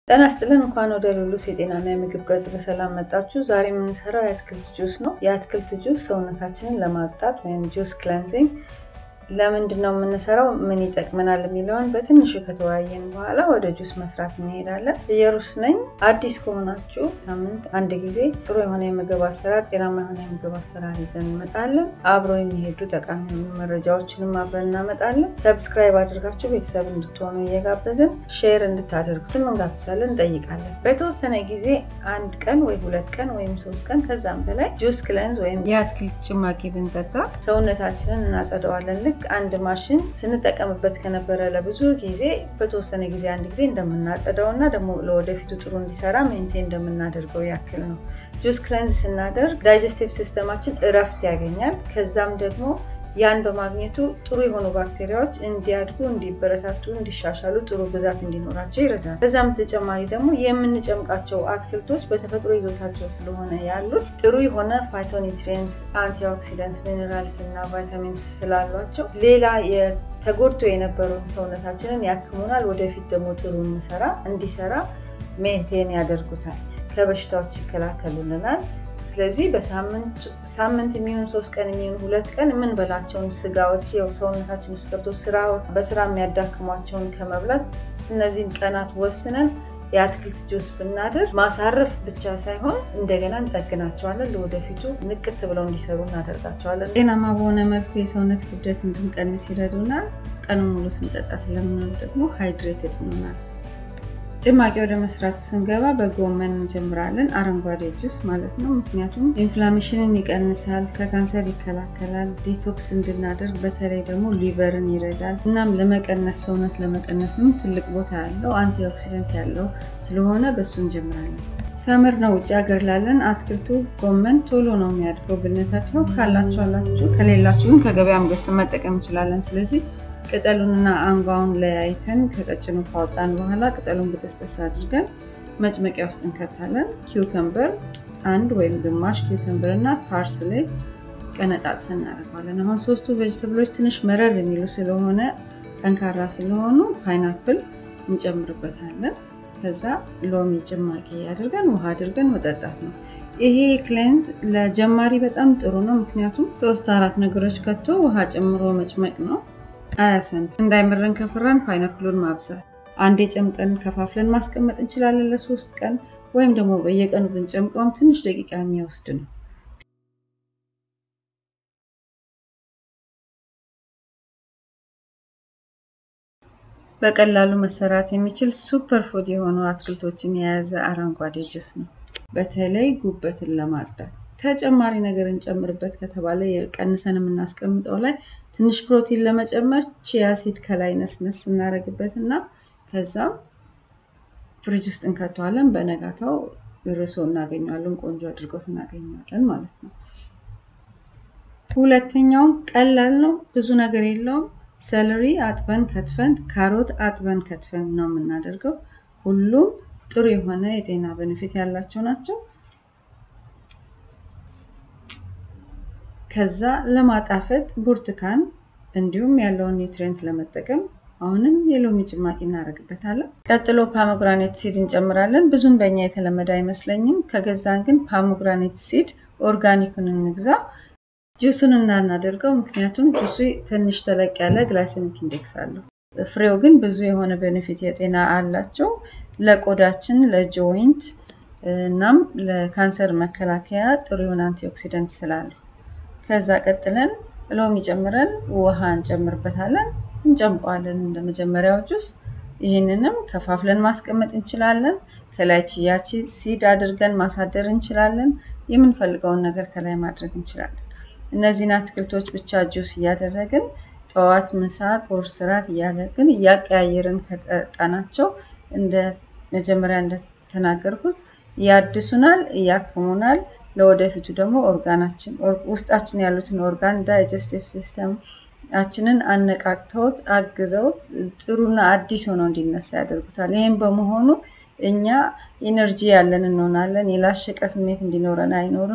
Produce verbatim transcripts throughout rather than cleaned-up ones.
ጤና ይስጥልን እንኳን ወደ ሉሉስ የጤናና የምግብ ገጽ በሰላም መጣችሁ። ዛሬ የምንሰራው የአትክልት ጁስ ነው። የአትክልት ጁስ ሰውነታችንን ለማጽዳት ወይም ጁስ ክሌንዚንግ ለምንድነው የምንሰራው ምን ይጠቅመናል የሚለውን በትንሹ ከተወያየን በኋላ ወደ ጁስ መስራት እንሄዳለን። ኢየሩስ ነኝ። አዲስ ከሆናችሁ ሳምንት አንድ ጊዜ ጥሩ የሆነ የምግብ አሰራር ጤናማ የሆነ የምግብ አሰራር ይዘን እንመጣለን። አብሮ የሚሄዱ ጠቃሚ መረጃዎችንም አብረን እናመጣለን። ሰብስክራይብ አድርጋችሁ ቤተሰብ እንድትሆኑ እየጋበዝን ሼር እንድታደርጉትም እንጋብዛለን እንጠይቃለን። በተወሰነ ጊዜ አንድ ቀን ወይ ሁለት ቀን ወይም ሶስት ቀን ከዛም በላይ ጁስ ክሌንዝ ወይም የአትክልት ጭማቂ ብንጠጣ ሰውነታችንን እናጸዳዋለን። አንድ ማሽን ስንጠቀምበት ከነበረ ለብዙ ጊዜ በተወሰነ ጊዜ አንድ ጊዜ እንደምናጸዳውና ደግሞ ለወደፊቱ ጥሩ እንዲሰራ ሜንቴን እንደምናደርገው ያክል ነው። ጁስ ክሌንዝ ስናደርግ ዳይጀስቲቭ ሲስተማችን እረፍት ያገኛል። ከዛም ደግሞ ያን በማግኘቱ ጥሩ የሆኑ ባክቴሪያዎች እንዲያድጉ እንዲበረታቱ እንዲሻሻሉ ጥሩ ብዛት እንዲኖራቸው ይረዳል። ከዛም ተጨማሪ ደግሞ የምንጨምቃቸው አትክልቶች በተፈጥሮ ይዞታቸው ስለሆነ ያሉት ጥሩ የሆነ ፋይቶኒውትሪየንትስ አንቲኦክሲዳንትስ ሚነራልስ እና ቫይታሚንስ ስላሏቸው ሌላ የተጎድቶ የነበረውን ሰውነታችንን ያክሙናል። ወደፊት ደግሞ ጥሩ እንሰራ እንዲሰራ ሜንቴን ያደርጉታል። ከበሽታዎች ይከላከሉልናል። ስለዚህ በሳምንት ሳምንት የሚሆን ሶስት ቀን የሚሆን ሁለት ቀን ምን በላቸውን ስጋዎች ያው ሰውነታችን ውስጥ ገብቶ ስራ በስራ የሚያዳክሟቸውን ከመብላት እነዚህን ቀናት ወስነን የአትክልት ጁስ ብናደርግ ማሳረፍ ብቻ ሳይሆን እንደገና እንጠግናቸዋለን። ለወደፊቱ ንቅት ብለው እንዲሰሩ እናደርጋቸዋለን። ጤናማ በሆነ መልኩ የሰውነት ክብደት እንድንቀንስ ይረዱናል። ቀኑን ሙሉ ስንጠጣ ስለምንውል ደግሞ ሃይድሬትድ እንሆናለን። ጭማቂ ወደ መስራቱ ስንገባ በጎመን እንጀምራለን። አረንጓዴ ጁስ ማለት ነው። ምክንያቱም ኢንፍላሜሽንን ይቀንሳል፣ ከካንሰር ይከላከላል፣ ዲቶክስ እንድናደርግ በተለይ ደግሞ ሊቨርን ይረዳል። እናም ለመቀነስ ሰውነት ለመቀነስም ትልቅ ቦታ ያለው አንቲኦክሲዳንት ያለው ስለሆነ በሱ እንጀምራለን። ሰመር ነው ውጭ ሀገር ላለን አትክልቱ ጎመን ቶሎ ነው የሚያድገው ብንተክለው። ካላችሁ አላችሁ ከሌላችሁ ከገበያም ገዝተን መጠቀም እንችላለን። ስለዚህ ቅጠሉንና አንጓውን ለያይተን ከቀጭኑ ካወጣን በኋላ ቅጠሉን በተስተስ አድርገን መጭመቂያ ውስጥ እንከታለን። ኪውከምበር አንድ ወይም ግማሽ ኪውከምበር እና ፓርስሌ ቀነጣጥሰን እናደርጋለን። አሁን ሶስቱ ቬጂታብሎች ትንሽ መረር የሚሉ ስለሆነ ጠንካራ ስለሆኑ ፓይናፕል እንጨምርበታለን። ከዛ ሎሚ ጭማቂ አድርገን ውሃ አድርገን መጠጣት ነው። ይሄ ክሌንዝ ለጀማሪ በጣም ጥሩ ነው። ምክንያቱም ሶስት አራት ነገሮች ከቶ ውሃ ጨምሮ መጭመቅ ነው። አያሰን እንዳይመረን ከፈራን ፓይናፕሉን ማብዛት አንዴ ጨምቀን ከፋፍለን ማስቀመጥ እንችላለን ለሶስት ቀን ወይም ደግሞ በየቀኑ ብንጨምቀውም ትንሽ ደቂቃ የሚወስድ ነው። በቀላሉ መሰራት የሚችል ሱፐር ፉድ የሆኑ አትክልቶችን የያዘ አረንጓዴ ጁስ ነው። በተለይ ጉበትን ለማጽዳት ተጨማሪ ነገር እንጨምርበት ከተባለ የቀንሰን የምናስቀምጠው ላይ ትንሽ ፕሮቲን ለመጨመር ቺያ ሲድ ከላይ ነስነስ እናደርግበትና ከዛ ፍሪጅ ውስጥ እንከተዋለን። በነጋታው ርሶ እናገኛለን፣ ቆንጆ አድርገው እናገኛለን ማለት ነው። ሁለተኛው ቀላል ነው፣ ብዙ ነገር የለውም። ሰለሪ አጥበን ከትፈን ካሮት አጥበን ከትፈን ነው የምናደርገው። ሁሉም ጥሩ የሆነ የጤና ቤኔፊት ያላቸው ናቸው። ከዛ ለማጣፈጥ ብርቱካን እንዲሁም ያለውን ኒውትሪየንት ለመጠቀም አሁንም የሎሚ ጭማቂ እናደርግበታለን። ቀጥሎ ፖሞግራኔት ሲድ እንጨምራለን። ብዙም በእኛ የተለመደ አይመስለኝም። ከገዛን ግን ፖሞግራኔት ሲድ ኦርጋኒኩን እንግዛ። ጁሱን እናናደርገው ምክንያቱም ጁሱ ትንሽ ተለቅ ያለ ግላይሰሚክ ኢንዴክስ አለው። ፍሬው ግን ብዙ የሆነ ቤኔፊት የጤና አላቸው። ለቆዳችን ለጆይንት እናም ለካንሰር መከላከያ ጥሩ የሆነ አንቲኦክሲዳንት ስላለው ከዛ ቀጥለን ሎሚ ጨምረን ውሃ እንጨምርበታለን እንጨምቀዋለን። እንደመጀመሪያው ጁስ ይሄንንም ከፋፍለን ማስቀመጥ እንችላለን። ከላይ ቺያ ሲድ አድርገን ማሳደር እንችላለን። የምንፈልገውን ነገር ከላይ ማድረግ እንችላለን። እነዚህን አትክልቶች ብቻ ጁስ ያደረግን ጠዋት ምሳ ቁርስ ራት ያደረግን ያቀያየርን ከጠጣናቸው እንደ መጀመሪያ እንደተናገርኩት ያድሱናል፣ ያክሙናል። ለወደፊቱ ደግሞ ኦርጋናችን ውስጣችን ያሉትን ኦርጋን ዳይጀስቲቭ ሲስተም አችንን አነቃቅተውት አግዘውት ጥሩና አዲስ ሆኖ እንዲነሳ ያደርጉታል። ይሄን በመሆኑ እኛ ኢነርጂ ያለን እንሆናለን። የላሸቀ ስሜት እንዲኖረን አይኖርም።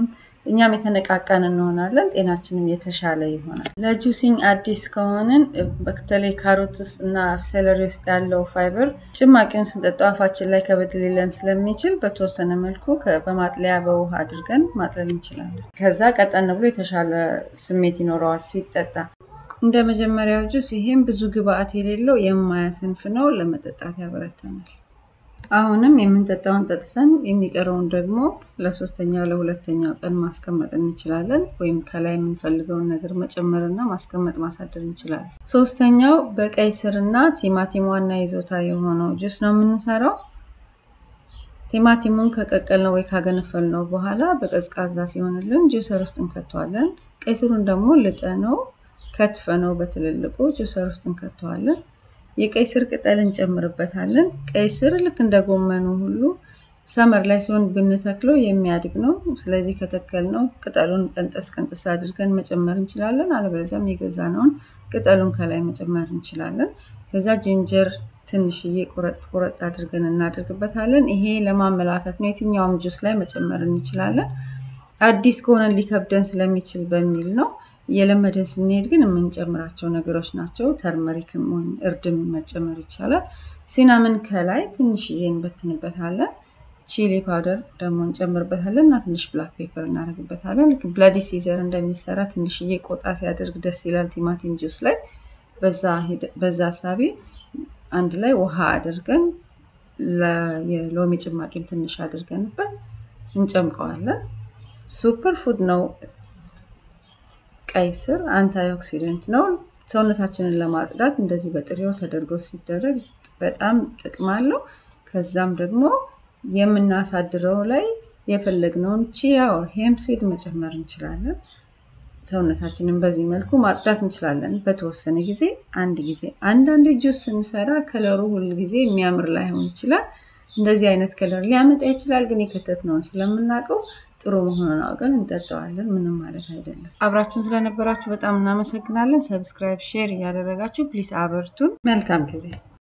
እኛም የተነቃቃን እንሆናለን ጤናችንም የተሻለ ይሆናል ለጁሲንግ አዲስ ከሆነን በተለይ ካሮትስ እና ሴለሪ ውስጥ ያለው ፋይበር ጭማቂውን ስንጠጣው አፋችን ላይ ከበድ ሊለን ስለሚችል በተወሰነ መልኩ በማጥለያ በውሃ አድርገን ማጥለል እንችላለን ከዛ ቀጠን ብሎ የተሻለ ስሜት ይኖረዋል ሲጠጣ እንደ መጀመሪያው ጁስ ይሄም ብዙ ግብአት የሌለው የማያሰንፍ ነው ለመጠጣት ያበረታናል አሁንም የምንጠጣውን ጠጥተን የሚቀረውን ደግሞ ለሶስተኛው ለሁለተኛው ቀን ማስቀመጥ እንችላለን ወይም ከላይ የምንፈልገውን ነገር መጨመርና ማስቀመጥ ማሳደር እንችላለን ሶስተኛው በቀይ ስርና ቲማቲም ዋና ይዞታ የሆነው ጁስ ነው የምንሰራው ቲማቲሙን ከቀቀልነው ወይ ካገነፈልነው በኋላ በቀዝቃዛ ሲሆንልን ጁሰር ውስጥ እንከተዋለን ቀይ ስሩን ደግሞ ልጠነው ከትፈነው በትልልቁ ጁሰር ውስጥ እንከተዋለን የቀይ ስር ቅጠል እንጨምርበታለን ቀይ ስር ልክ እንደ ጎመኑ ሁሉ ሰመር ላይ ሲሆን ብንተክለው የሚያድግ ነው ስለዚህ ከተከልነው ቅጠሉን ቀንጠስ ቀንጠስ አድርገን መጨመር እንችላለን አለበለዚያም የገዛነውን ቅጠሉን ከላይ መጨመር እንችላለን ከዛ ጂንጀር ትንሽዬ ቁረጥ ቁረጥ አድርገን እናደርግበታለን ይሄ ለማመላከት ነው የትኛውም ጁስ ላይ መጨመር እንችላለን አዲስ ከሆነ ሊከብደን ስለሚችል በሚል ነው የለመደን ስንሄድ ግን የምንጨምራቸው ነገሮች ናቸው ተርመሪክም ወይ እርድም መጨመር ይቻላል ሲናመን ከላይ ትንሽዬ እንበትንበታለን ቺሊ ፓውደር ደግሞ እንጨምርበታለን እና ትንሽ ብላክ ፔፐር እናደርግበታለን ልክ ብላዲ ሲዘር እንደሚሰራ ትንሽዬ ቆጣ ሲያደርግ ደስ ይላል ቲማቲም ጁስ ላይ በዛ በዛ ሳቢ አንድ ላይ ውሃ አድርገን ለየሎሚ ጭማቂም ትንሽ አድርገንበት እንጨምቀዋለን ሱፐር ፉድ ነው ቀይ ስር አንታይ ኦክሲደንት ነው ሰውነታችንን ለማጽዳት እንደዚህ በጥሬው ተደርጎ ሲደረግ በጣም ጥቅም አለው ከዛም ደግሞ የምናሳድረው ላይ የፈለግነውን ቺያ or hemp seed መጨመር እንችላለን ሰውነታችንን በዚህ መልኩ ማጽዳት እንችላለን በተወሰነ ጊዜ አንድ ጊዜ አንዳንድ ጁስ ስንሰራ ከለሩ ሁሉ ጊዜ የሚያምር ላይሆን ይችላል እንደዚህ አይነት ከለር ሊያመጣ ይችላል ግን የከተትነው ስለምናቀው ጥሩ መሆኑን አውቀን እንጠጣዋለን ምንም ማለት አይደለም አብራችሁን ስለነበራችሁ በጣም እናመሰግናለን ሰብስክራይብ ሼር ያደረጋችሁ ፕሊስ አበርቱን መልካም ጊዜ